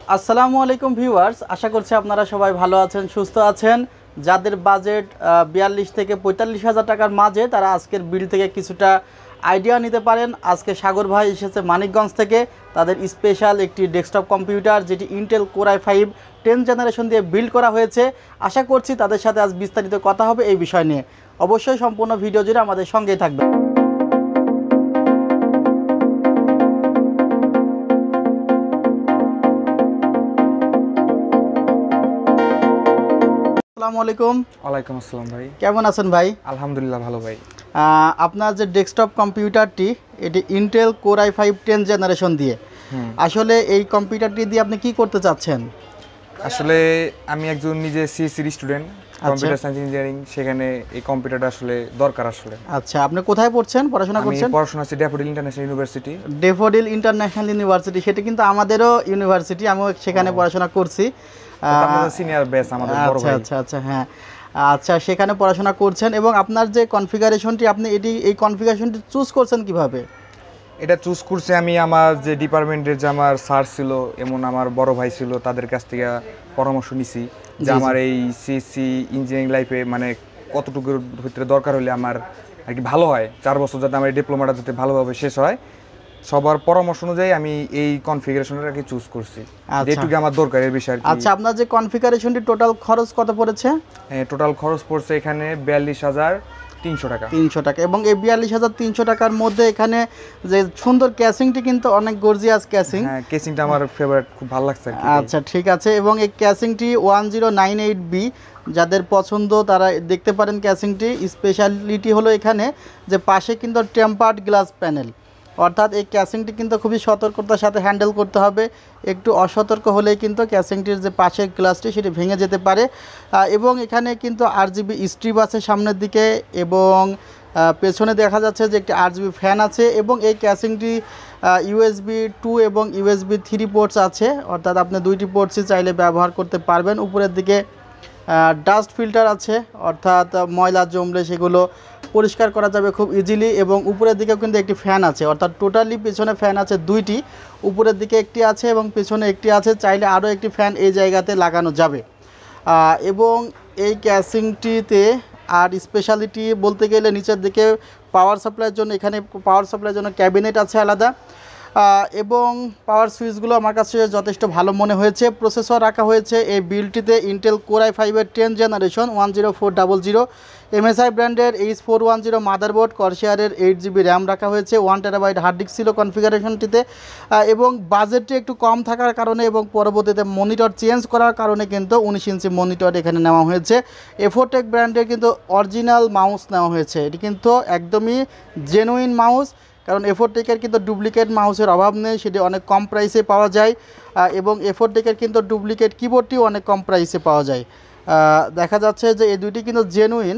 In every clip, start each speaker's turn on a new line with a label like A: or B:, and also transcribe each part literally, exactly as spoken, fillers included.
A: আসসালামু আলাইকুম ভিউয়ার্স, আশা করছি আপনারা সবাই ভালো আছেন, সুস্থ আছেন। যাদের বাজেট বিয়াল্লিশ থেকে পঁয়তাল্লিশ হাজার টাকার মাঝে, তারা আজকের বিল থেকে কিছুটা আইডিয়া নিতে পারেন। আজকে সাগর ভাই এসেছে মানিকগঞ্জ থেকে। তাদের স্পেশাল একটি ডেস্কটপ কম্পিউটার, যেটি Intel core i five ten generation দিয়ে বিল্ড করা হয়েছে। আশা করছি তাদের সাথে আজ বিস্তারিত কথা হবে এই বিষয় নিয়ে। অবশ্যই সম্পূর্ণ ভিডিও জুড়ে আমাদের সঙ্গেই থাকবে। আসসালামু আলাইকুম।
B: ওয়ালাইকুম আসসালাম ভাই,
A: কেমন আছেন ভাই?
B: আলহামদুলিল্লাহ ভালো ভাই।
A: আপনার যে ডেস্কটপ কম্পিউটারটি, এটি Intel core i five ten generation দিয়ে, আসলে এই কম্পিউটারটি দিয়ে আপনি কি করতে চাচ্ছেন?
B: আসলে আমি একজন নিজে CSC student, computer science engineering, সেখানে এই কম্পিউটারটা আসলে দরকার আসলে।
A: আচ্ছা, আপনি কোথায় পড়ছেন, পড়াশোনা করছেন?
B: আমি পড়াশোনা করছি Daffodil International University.
A: Daffodil International University, সেটা কিন্তু আমাদেরও ইউনিভার্সিটি, আমিও সেখানে পড়াশোনা করছি।
B: সিনিয়র ব্যাচ আমাদের বড় ভাই।
A: আচ্ছা আচ্ছা হ্যাঁ, আচ্ছা, সেখানে পড়াশোনা করছেন। এবং আপনার যে কনফিগারেশনটি, আপনি এটি এই কনফিগারেশনটি চুজ করছেন কিভাবে?
B: এটা চুজ করছি আমি আমার যে ডিপার্টমেন্টের যে আমার স্যার ছিল, এমন আমার বড় ভাই ছিল, তাদের কাছ থেকে পরামর্শ নিছি যে আমার এই সিএসসি ইঞ্জিনিয়ারিং লাইফে মানে কতটুকুর ভিতরে দরকার হলে আমার আর কি ভালো হয়, চার বছর যাতে আমার ডিপ্লোমাটা যাতে ভালোভাবে শেষ হয়, সবার পরামর্শ অনুযায়ী আমি এই কনফিগারেশনটাকে চুজ করছি, যেটুকু আমার দরকার এর বিষয়ে।
A: আচ্ছা, আপনার যে কনফিগারেশনটি টোটাল খরচ কত পড়েছে?
B: হ্যাঁ, টোটাল খরচ পড়ছে এখানে বিয়াল্লিশ হাজার তিনশো টাকা।
A: তিনশো টাকা। এবং এই বিয়াল্লিশ হাজার তিনশো টাকার মধ্যে এখানে যে সুন্দর ক্যাসিংটি কিন্তু অনেক গর্জিয়াস ক্যাসিং।
B: হ্যাঁ, ক্যাসিংটা আমার ফেভারিট, খুব ভালো লাগছে।
A: আচ্ছা ঠিক আছে। এবং এই ক্যাসিংটি one zero nine eight B, যাদের পছন্দ তারা দেখতে পারেন ক্যাসিংটি। স্পেশালিটি হলো এখানে যে পাশে কিন্তু টেম্পার্ড গ্লাস প্যানেল, অর্থাৎ এই ক্যাসিংটি কিন্তু খুবই সতর্কতার সাথে হ্যান্ডেল করতে হবে। একটু অসতর্ক হলেই কিন্তু ক্যাসিংটির যে পাশের গ্লাসটি সেটি ভেঙে যেতে পারে। এবং এখানে কিন্তু আর জিবি স্ট্রিপ আছে সামনের দিকে, এবং পেছনে দেখা যাচ্ছে যে একটি আর জিবি ফ্যান আছে। এবং এই ক্যাসিংটি ইউএসবি টু এবং ইউএসবি থ্রি পোর্টস আছে, অর্থাৎ আপনি দুইটি পোর্টসই চাইলে ব্যবহার করতে পারবেন। উপরের দিকে ডাস্ট ফিল্টার আছে, অর্থাৎ ময়লা জমলে সেগুলো পরিষ্কার করা যাবে খুব ইজিলি। এবং উপরের দিকেও কিন্তু একটি ফ্যান আছে, অর্থাৎ টোটালি পিছনে ফ্যান আছে দুইটি, উপরের দিকে একটি আছে এবং পিছনে একটি আছে। চাইলে আরও একটি ফ্যান এই জায়গাতে লাগানো যাবে। এবং এই ক্যাসিংটিতে আর স্পেশালিটি বলতে গেলে নিচের দিকে পাওয়ার সাপ্লাইয়ের জন্য, এখানে পাওয়ার সাপ্লাইয়ের জন্য ক্যাবিনেট আছে আলাদা। এবং পাওয়ার সুইচগুলো আমার কাছে যথেষ্ট ভালো মনে হয়েছে। প্রসেসর রাখা হয়েছে এই বিলটিতে ইন্টেল কোর আই ফাইভের ten generation one zero four double zero MSI ব্র্যান্ডের H four one zero motherboard, কর্সিয়ারের এইট জিবি র্যাম রাখা হয়েছে, ওয়ান টেরাবাইট হার্ড ডিস্ক ছিল কনফিগারেশনটিতে। এবং বাজেটটি একটু কম থাকার কারণে এবং পরবর্তীতে মনিটর চেঞ্জ করার কারণে কিন্তু উনিশ ইঞ্চি মনিটর এখানে নেওয়া হয়েছে। এফোটেক ব্র্যান্ডের কিন্তু অরিজিনাল মাউস নেওয়া হয়েছে। এটি কিন্তু একদমই জেনুইন মাউস, কারণ এফোটেকের কিন্তু ডুপ্লিকেট মাউসের অভাব নেই, সেটি অনেক কম প্রাইসে পাওয়া যায়। এবং এফোটেকের কিন্তু ডুপ্লিকেট কিবোর্ডটিও অনেক কম প্রাইসে পাওয়া যায়। দেখা যাচ্ছে যে এই দুইটি কিন্তু জেনুইন।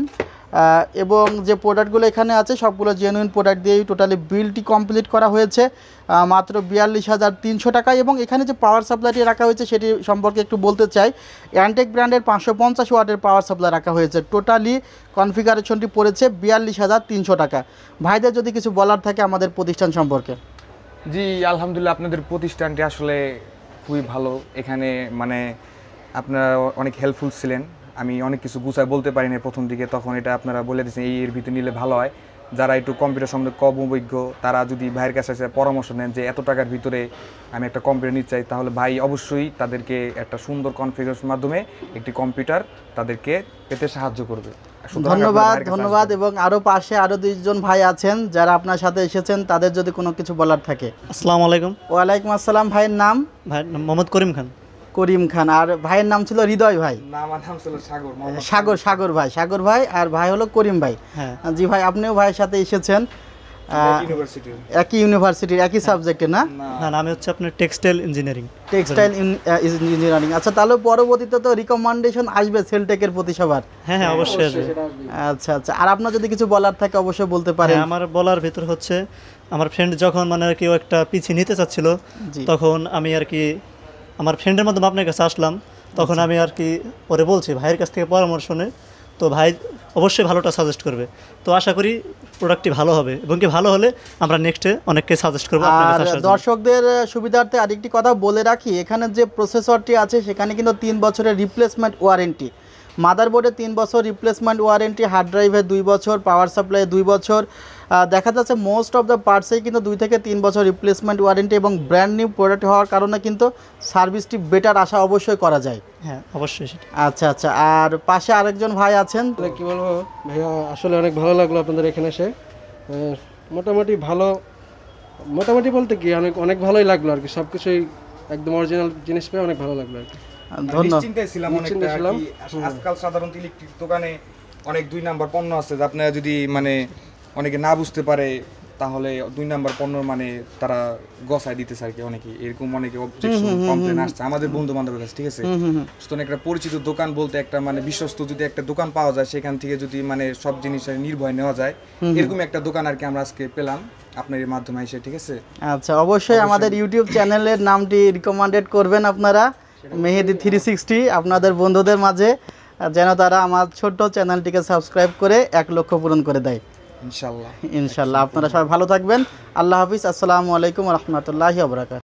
A: এবং যে প্রোডাক্টগুলো এখানে আছে সবগুলো জেনুইন প্রোডাক্ট দিয়েই টোটালি বিলটি কমপ্লিট করা হয়েছে মাত্র বিয়াল্লিশ হাজার তিনশো টাকায়। এবং এখানে যে পাওয়ার সাপ্লাইটি রাখা হয়েছে সেটি সম্পর্কে একটু বলতে চাই। অ্যান্টেক ব্র্যান্ডের পাঁচশো পঞ্চাশ ওয়াটের পাওয়ার সাপ্লাই রাখা হয়েছে। টোটালি কনফিগারেশনটি পড়েছে বিয়াল্লিশ হাজার তিনশো টাকা। ভাইদের যদি কিছু বলার থাকে আমাদের প্রতিষ্ঠান সম্পর্কে।
B: জি আলহামদুলিল্লাহ, আপনাদের প্রতিষ্ঠানটি আসলে খুবই ভালো। এখানে মানে আপনারা অনেক হেল্পফুল ছিলেন। আমি অনেক কিছু গুছায় বলতে পারিনি প্রথম দিকে, তখন এটা আপনারা বলে দিয়েছেন এই এর ভিতরে নিলে ভালো হয়। যারা একটু কম্পিউটার সম্বন্ধে কম অভিজ্ঞ, তারা যদি ভাইয়ের কাছে এসে পরামর্শ নেন যে এত টাকার ভিতরে আমি একটা কম্পিউটার নিতে চাই, তাহলে ভাই অবশ্যই তাদেরকে একটা সুন্দর কনফিগারেশনের মাধ্যমে একটি কম্পিউটার তাদেরকে পেতে সাহায্য করবে।
A: ধন্যবাদ ধন্যবাদ এবং আরও পাশে আরও দুইজন ভাই আছেন যারা আপনার সাথে এসেছেন, তাদের যদি কোনো কিছু বলার থাকে।
C: আসসালামু আলাইকুম।
A: ওয়ালাইকুম আসসালাম। ভাইয়ের নাম?
C: ভাই মোহাম্মদ করিম খান।
A: করিম খান। আর ভাইয়ের নাম ছিল হৃদয় ভাই? সাগর সাগর ভাই সাগর ভাই আর ভাই হলো করিম ভাই।
C: হ্যাঁ
A: জি ভাই, আপনিও ভাইয়ের সাথে এসেছেন একই ইউনিভার্সিটির একই সাবজেক্টে না?
C: না না, আমি হচ্ছে আপনার টেক্সটাইল ইঞ্জিনিয়ারিং।
A: Textile engineering. আচ্ছা, তাহলে পরবর্তীতে তো রিকমেন্ডেশন আসবে সেলটেকের প্রতি সবার?
C: হ্যাঁ হ্যাঁ অবশ্যই আসবে।
A: আচ্ছা আচ্ছা, আর আপনার যদি কিছু বলার থাকে অবশ্যই বলতে পারেন।
C: আমার বলার ভিতর হচ্ছে আমার ফ্রেন্ড যখন মানে আর কি ও একটা পিসি নিতে চাচ্ছিল, তখন আমি আর কি আমার ফ্রেন্ডের মাধ্যমে আপনার কাছে আসলাম। তখন আমি আর কি পরে বলছি ভাইয়ের কাছ থেকে পরামর্শ নেই, তো ভাই অবশ্যই ভালোটা সাজেস্ট করবে। তো আশা করি প্রোডাক্টটি ভালো হবে এবং কি ভালো হলে আমরা নেক্সটে অনেককে সাজেস্ট করবো আপনার
A: আর
C: কাছে আসার জন্য।
A: দর্শকদের সুবিধার্থে আরেকটি কথা বলে রাখি, এখানে যে প্রসেসরটি আছে সেখানে কিন্তু তিন বছরের রিপ্লেসমেন্ট ওয়ারেন্টি, মাদারবোর্ডে তিন বছর রিপ্লেসমেন্ট ওয়ারেন্টি, হার্ড ড্রাইভে দুই বছর, পাওয়ার সাপ্লাই দুই বছর। আহ, দেখা যাচ্ছে মোস্ট অফ দ্য পার্টসেই কিন্তু দুই থেকে তিন বছর রিপ্লেসমেন্ট ওয়ারেন্টি এবং ব্র্যান্ড নিউ প্রোডাক্ট হওয়ার কারণে কিন্তু সার্ভিসটি বেটার আশা অবশ্যই করা যায়।
C: হ্যাঁ অবশ্যই সেটা।
A: আচ্ছা আচ্ছা, আর পাশে আরেকজন ভাই আছেন।
D: আসলে কি বলবো ভাইয়া, আসলে অনেক ভালো লাগলো আপনাদের এখানে এসে। আহ, মোটামুটি ভালো, মোটামুটি বলতে কি অনেক অনেক ভালোই লাগলো আর কি, সব কিছুই একদম অরিজিনাল জিনিস পেয়ে অনেক ভালো লাগলো আর কি।
A: ধন্যবাদ।
B: নিশ্চিন্তায় ছিলাম অনেকটা
D: নিশ্চিন্তে
B: আর
D: ছিলাম।
B: কি। আজকাল সাধারণত ইলেকট্রিক দোকানে অনেক দুই নাম্বার পণ্য আছে, যে আপনারা যদি মানে অনেকে না বুঝতে পারে তাহলে দুই নাম্বার পণ্য মানে তারা গসায় দিতেছে আর কি, অনেকে এরকম অনেকে অবজেকশন কমপ্লেন আসছে আমাদের বন্ধু বান্ধবের কাছে, ঠিক আছে। সুতরাং একটা পরিচিত দোকান বলতে একটা মানে বিশ্বস্ত যদি একটা দোকান পাওয়া যায়, সেখান থেকে যদি মানে সব জিনিস নির্ভয় নেওয়া যায়, এরকম একটা দোকান আর কি আমরা আজকে পেলাম আপনার এর মাধ্যমে এসে, ঠিক আছে।
A: আচ্ছা, অবশ্যই আমাদের ইউটিউব চ্যানেলের নামটি রিকমেন্ডেড করবেন আপনারা, মেহেদি থ্রি সিক্সটি, আপনাদের বন্ধুদের মাঝে, যেন তারা আমার ছোট্ট চ্যানেলটিকে সাবস্ক্রাইব করে এক লক্ষ পূরণ করে দেয়
B: ইনশাল্লাহ।
A: ইনশাল্লাহ। আপনারা সবাই ভালো থাকবেন। আল্লাহ হাফিজ। আসসালামু আলাইকুম রহমতুল্লাহি ওয়া বারাকাতুহু।